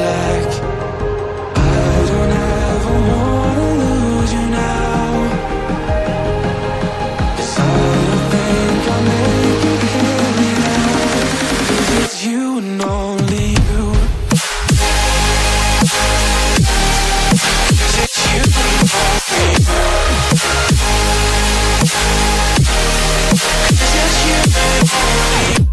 black. I don't ever wanna lose you now, 'cause I don't think I'll make it hear me now, 'cause it's you and only you. 'Cause it's you and only you. 'Cause it's you and only you.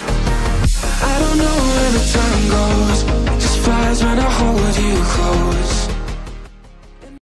I don't know where the time goes, just flies when I hold you close.